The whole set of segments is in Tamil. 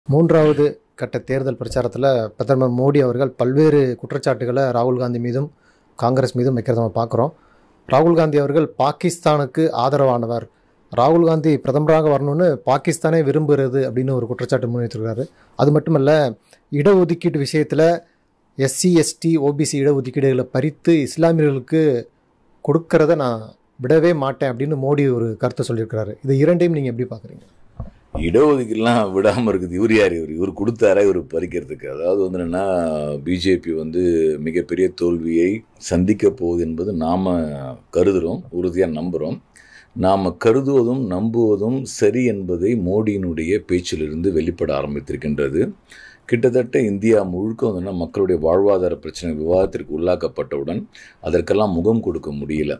மூன்றாவது கட்ட தேர்தல் பிரச்சாரத்தில் பிரதமர் மோடி அவர்கள் பல்வேறு குற்றச்சாட்டுகளை ராகுல் காந்தி மீதும் காங்கிரஸ் மீதும் வைக்கிறத நம்ம பார்க்குறோம். ராகுல் காந்தி அவர்கள் பாகிஸ்தானுக்கு ஆதரவானவர், ராகுல் காந்தி பிரதமராக வரணும்னு பாகிஸ்தானே விரும்புகிறது அப்படின்னு ஒரு குற்றச்சாட்டு முன்வைத்திருக்கிறாரு. அது மட்டுமல்ல, இடஒதுக்கீட்டு விஷயத்தில் எஸ்சி எஸ்டி ஓபிசி இடஒதுக்கீடுகளை பறித்து இஸ்லாமியர்களுக்கு கொடுக்கறத நான் விடவே மாட்டேன் அப்படின்னு மோடி ஒரு கருத்தை சொல்லியிருக்கிறாரு. இது இரண்டையும் நீங்கள் எப்படி பார்க்குறீங்க? இடஒதுக்கீடுலாம் விடாமல் இருக்குது. இவர் யார்? இவர் கொடுத்தாரா இவர் பறிக்கிறதுக்கு? அதாவது வந்து என்னென்னா, பிஜேபி வந்து மிகப்பெரிய தோல்வியை சந்திக்க போகுது என்பது நாம் கருதுகிறோம், உறுதியாக நம்புகிறோம். நாம் கருதுவதும் நம்புவதும் சரி என்பதை மோடியினுடைய பேச்சிலிருந்து வெளிப்பட ஆரம்பித்திருக்கின்றது. கிட்டத்தட்ட இந்தியா முழுக்க வந்து மக்களுடைய வாழ்வாதார பிரச்சனை விவாதத்திற்கு உள்ளாக்கப்பட்டவுடன் அதற்கெல்லாம் முகம் கொடுக்க முடியல.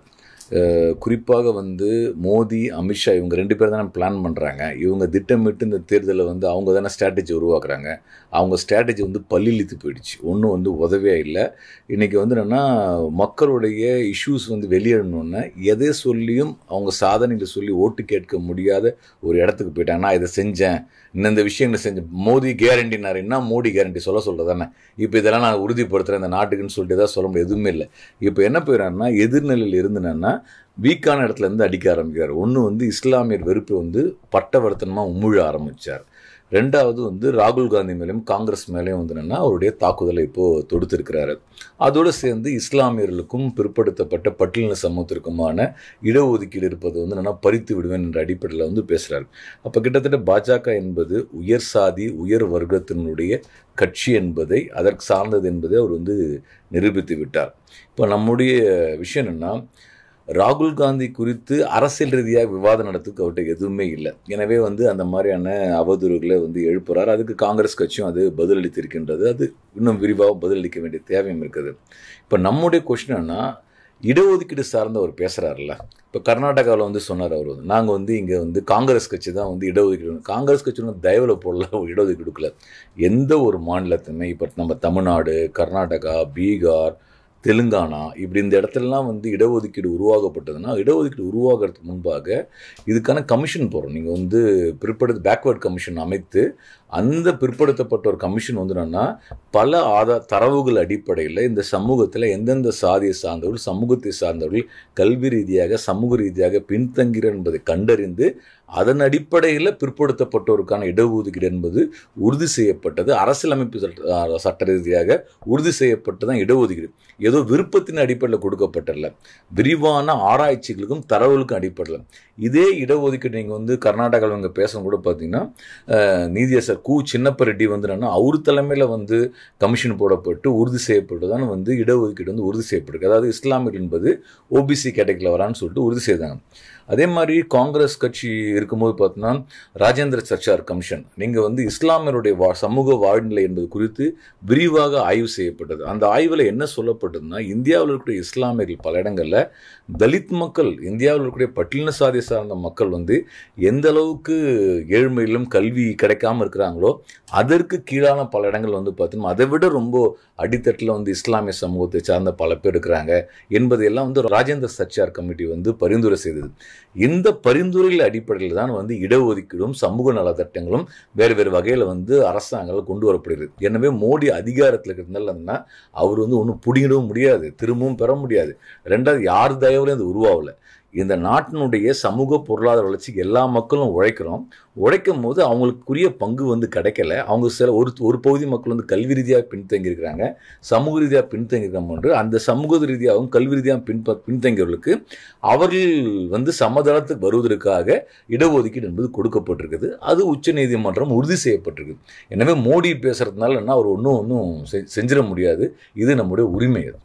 குறிப்பாக வந்து மோடி, அமித்ஷா இவங்க 2 பேர் தானே பிளான் பண்ணுறாங்க. இவங்க திட்டமிட்டு இந்த தேர்தலில் வந்து அவங்க தானே ஸ்ட்ராட்டஜி உருவாக்குறாங்க. அவங்க ஸ்ட்ராட்டஜி வந்து பல்லிழித்து போயிடுச்சு. ஒன்றும் வந்து உதவியாக இல்லை. இன்றைக்கி வந்து என்னென்னா, மக்களுடைய இஷ்யூஸ் வந்து வெளியேறணுன்னு எதை சொல்லியும் அவங்க சாதனைகளை சொல்லி ஓட்டு கேட்க முடியாத ஒரு இடத்துக்கு போயிட்டாங்க. நான் இதை செஞ்சேன், இந்த விஷயங்களை செஞ்சேன், மோடி கேரண்டினார். என்ன மோடி கேரண்டி சொல்கிறதானே? இப்போ இதெல்லாம் நான் உறுதிப்படுத்துகிறேன் இந்த நாட்டுக்குன்னு சொல்லிட்டு எதாவது சொல்ல முடியாது, எதுவுமே இல்லை. இப்போ என்ன போயிடறாருன்னா, எதிர்நிலையில் இருந்துன்னா வீக்கான இடத்துல இருந்து அடிக்க ஆரம்பிக்கிறார். ஒன்று வந்து இஸ்லாமியர் வெறுப்பு வந்து பட்டவர்த்தனமாக உமிழ ஆரம்பித்தார். ரெண்டாவது வந்து ராகுல் காந்தி மேலேயும் காங்கிரஸ் மேலேயும் வந்து என்னென்னா அவருடைய தாக்குதலை இப்போது தொடுத்திருக்கிறாரு. அதோடு சேர்ந்து இஸ்லாமியர்களுக்கும் பிற்படுத்தப்பட்ட பட்டியலின சமூகத்திற்குமான இடஒதுக்கீடு இருப்பது வந்து என்னென்னா பறித்து விடுவேன் என்ற அடிப்படையில் வந்து பேசுகிறார். அப்போ கிட்டத்தட்ட பாஜக என்பது உயர் சாதி உயர் வர்க்கத்தினுடைய கட்சி என்பதை, அதற்கு சார்ந்தது என்பதை அவர் வந்து நிரூபித்து விட்டார். இப்போ நம்முடைய விஷயம் என்னென்னா, ராகுல் காந்தி குறித்து அரசியல் ரீதியாக விவாதம் நடத்துக்கு அவர்கிட்ட எதுவுமே இல்லை. எனவே வந்து அந்த மாதிரியான அவதூறுகளை வந்து எழுப்புறார். அதுக்கு காங்கிரஸ் கட்சியும் அது பதிலளித்திருக்கின்றது. அது இன்னும் விரிவாக பதிலளிக்க வேண்டிய தேவையும் இருக்குது. இப்போ நம்முடைய கொஸ்டின் என்னன்னா, இடஒதுக்கீடு சார்ந்த அவர் பேசுகிறாருல்ல. இப்போ கர்நாடகாவில் வந்து சொன்னார் அவர் வந்து, நாங்கள் வந்து இங்கே வந்து காங்கிரஸ் கட்சி தான் வந்து இடஒதுக்கீடு, காங்கிரஸ் கட்சி ஒன்று தயவில் போடல, இடஒதுக்கீடு கொடுக்கல. எந்த ஒரு மாநிலத்துமே இப்போ நம்ம தமிழ்நாடு, கர்நாடகா, பீகார், தெலுங்கானா இப்படி இந்த இடத்துலலாம் வந்து இடஒதுக்கீடு உருவாக்கப்பட்டதுன்னா, இடஒதுக்கீடு உருவாகிறதுக்கு முன்பாக இதுக்கான கமிஷன் போகிறோம். நீங்கள் வந்து பேக்வேர்ட் கமிஷன் அமைத்து அந்த பிற்படுத்தப்பட்ட ஒரு கமிஷன் வந்து என்னன்னா, பல தரவுகள் அடிப்படையில் இந்த சமூகத்தில் எந்தெந்த சாதியை சார்ந்தவர்கள், சமூகத்தை சார்ந்தவர்கள் கல்வி ரீதியாக சமூக ரீதியாக பின்தங்கிறார் என்பதை கண்டறிந்து அதன் அடிப்படையில் பிற்படுத்தப்பட்டோருக்கான இடஒதுக்கீடு என்பது உறுதி செய்யப்பட்டது. அரசியலமைப்பு சட்ட ரீதியாக உறுதி செய்யப்பட்டு தான் இடஒதுக்கீடு. ஏதோ விருப்பத்தின் அடிப்படையில் கொடுக்கப்பட்டல, விரிவான ஆராய்ச்சிகளுக்கும் தரவுகளுக்கும் அடிப்படையில். இதே இடஒதுக்கீடு நீங்கள் வந்து கர்நாடகாவில் இங்கே பேசணும் கூட பார்த்தீங்கன்னா, நீதியரசர் கு சின்னப்ப ரெட்டி வந்து என்னன்னா, அவர் தலைமையில் வந்து கமிஷன் போடப்பட்டு உறுதி செய்யப்பட்டுதான் வந்து இடஒதுக்கீடு வந்து உறுதி செய்யப்பட்டிருக்கு. அதாவது இஸ்லாமியர் என்பது ஓபிசி கேட்டகரியில் வரான்னு சொல்லிட்டு உறுதி செய்தாங்க. அதே மாதிரி காங்கிரஸ் கட்சி இருக்கும்போது பார்த்தோன்னா, ராஜேந்திர சர்ச்சார் கமிஷன், நீங்கள் வந்து இஸ்லாமியருடைய சமூக வாழ்நிலை என்பது குறித்து விரிவாக ஆய்வு செய்யப்பட்டது. அந்த ஆய்வில் என்ன சொல்லப்பட்டதுன்னா, இந்தியாவில் இருக்கக்கூடிய இஸ்லாமியர்கள் பல இடங்களில் தலித் மக்கள், இந்தியாவில் இருக்கக்கூடிய பட்டியலின சாதியை சார்ந்த மக்கள் வந்து எந்த அளவுக்கு ஏழ்மையிலும் கல்வி கிடைக்காமல் இருக்கிறாங்களோ அதற்கு கீழான பல இடங்கள் வந்து பார்த்தோம்னா அதை விட ரொம்ப அடித்தட்டில் வந்து இஸ்லாமிய சமூகத்தை சார்ந்த பல பேர் இருக்கிறாங்க என்பதையெல்லாம் வந்து ராஜேந்திர சர்ச்சார் கமிட்டி வந்து பரிந்துரை செய்தது. இந்த பரிந்துரைகள் அடிப்படையில் தான் வந்து இடஒதுக்கீடும் சமூக நலத்திட்டங்களும் வேறு வேறு வகையில் வந்து அரசாங்கங்கள் கொண்டு வரப்படுகிறது. எனவே மோடி அதிகாரத்தில் இருந்தாலும் அவர் வந்து ஒன்றும் பிடிங்கிடவும் முடியாது, திரும்பவும் பெற முடியாது. ரெண்டாவது, யார் தயவுலையும் அது உருவாகலை. இந்த நாட்டினுடைய சமூக பொருளாதார வளர்ச்சிக்கு எல்லா மக்களும் உழைக்கும் போது அவங்களுக்குரிய பங்கு வந்து கிடைக்கல. அவங்க சில ஒரு பகுதி மக்கள் வந்து கல்வி ரீதியாக பின்தங்கி இருக்கிறாங்க, சமூக ரீதியாக பின்தங்கியிருக்காங்க. அந்த சமூக ரீதியாகவும் கல்வி ரீதியாக பின்தங்கியவர்களுக்கு அவர்கள் வந்து சமதளத்துக்கு வருவதற்காக இடஒதுக்கீடு என்பது கொடுக்கப்பட்டிருக்குது. அது உச்ச நீதிமன்றம் உறுதி செய்யப்பட்டிருக்கு. எனவே மோடி பேசுறதுனால என்ன அவர் ஒன்றும் செஞ்சிட முடியாது. இது நம்முடைய உரிமை.